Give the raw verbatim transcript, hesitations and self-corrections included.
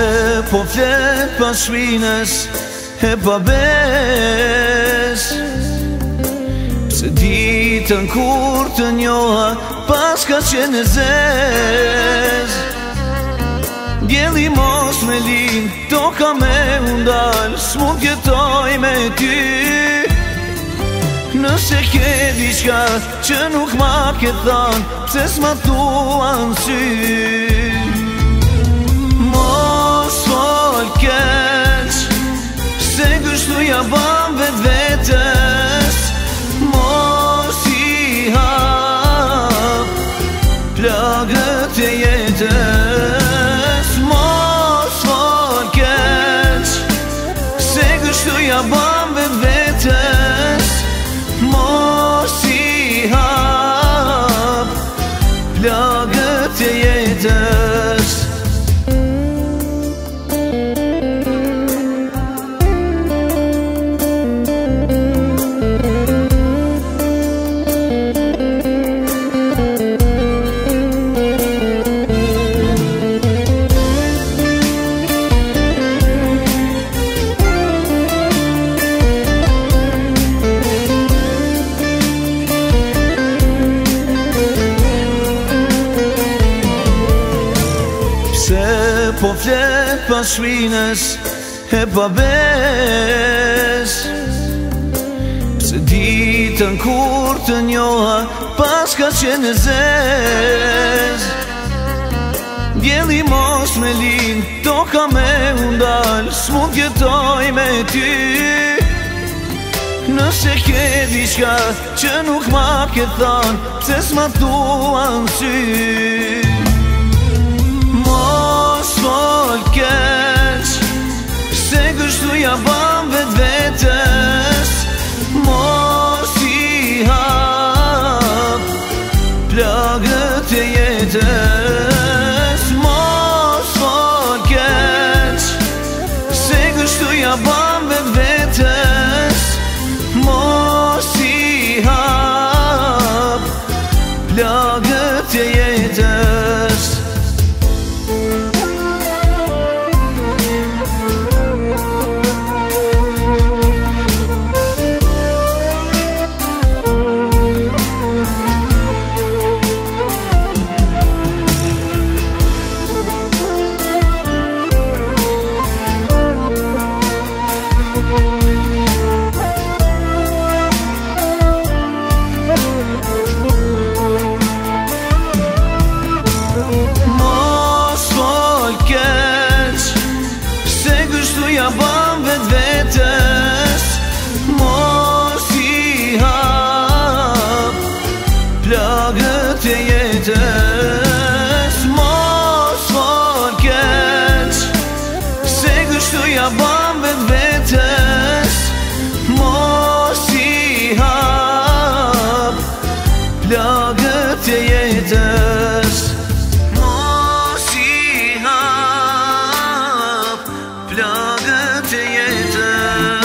Po flet pas shpinës e pa bes, pse ditën kur të njoha pas ka qenë e zez. Djeli mos me lin, toka me undal, s'mund t'jetoj me ty. Nëse ke diçka që nuk ma ke than, pse s'ma thua n'sy. Mos fol keq, se kështu ja bam vet vetes. Mos i hap plagët e jetës. Mos fol keq, se kështu ja bam vet vetes. Mos i hap plagët e jetës. Po flet pas shpinës e pa bes, pse ditën kur të njoha pas ka qenë e zez. Djeli mos me lin, toka me undal, s'mund t'jetoj me ty. Nëse ke diçka që nuk ma ke than, pse s'ma thua n'sy. Mos fol keq, se kështu ja bam vet vetes. Mos i hap plagët e jetës. Mos fol keq, se kështu ja bam vet vetes. Mos i hap plagët e jetës. Ja bam vet vetes. Mos i hap plagët e jetës. Mos fol keq, se kështu ja bam vet vetes. Mos i hap plagët e jetës. Mos i hap plagët e jetës.